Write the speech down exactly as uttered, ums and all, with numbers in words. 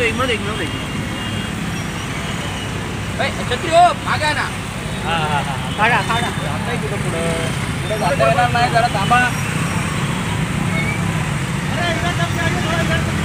मध्ये मध्ये मध्ये छत्री हो मागा ना. हा हा हा काढा काढा आता कुठं पुढं पुढे जाता येणार नाही जरा थांबा.